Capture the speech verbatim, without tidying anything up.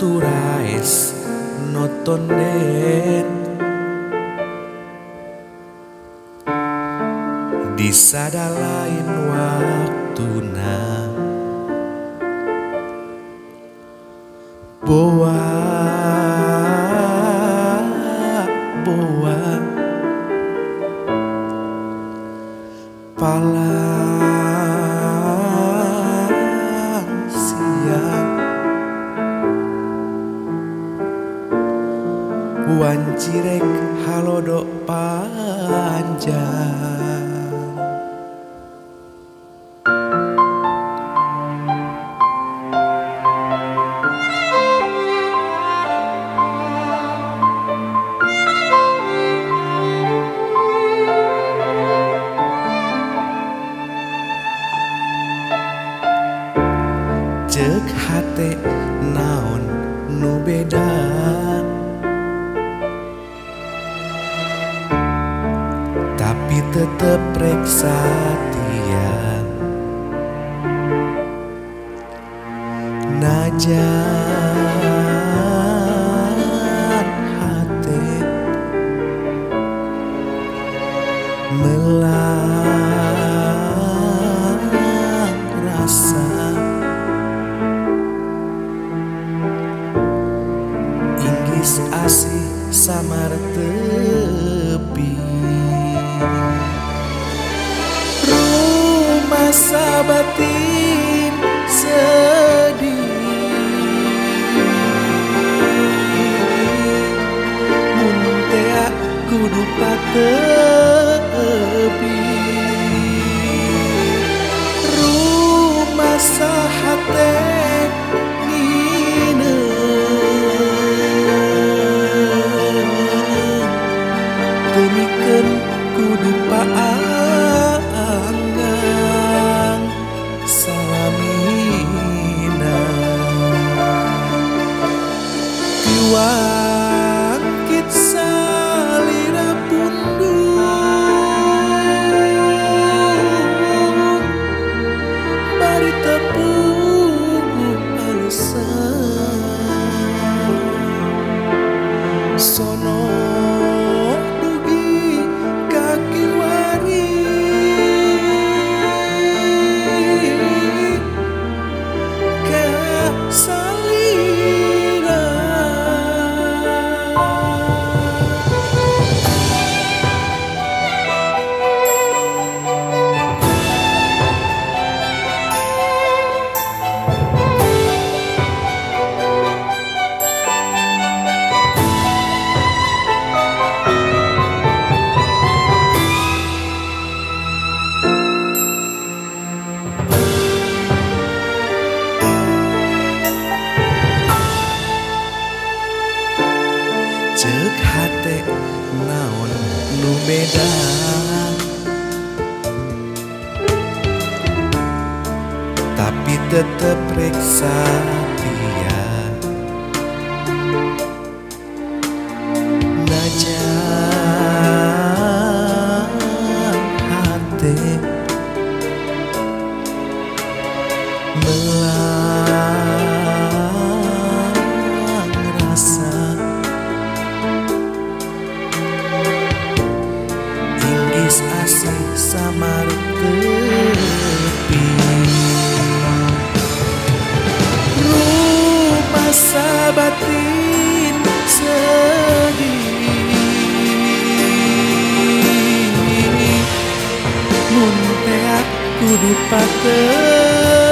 Turaes notonen di sada lain waktuna boa boa palang siang wancirek halodok panjang cek hate naon nu beda tapi tetep reksa tiang najan hate melang rasa inggis asih samar tepi rumah sabatin sedih muntea kudu patepi rumah sahate temikeun kudu paangan salamina tiwangkit salira pundung bari tepung alesan sono cek hate naon nu beda tapi tetep reksa tiang najan hate melang rasa inggis asih samar tepi rumah sabatin sedih muntea kudu patepi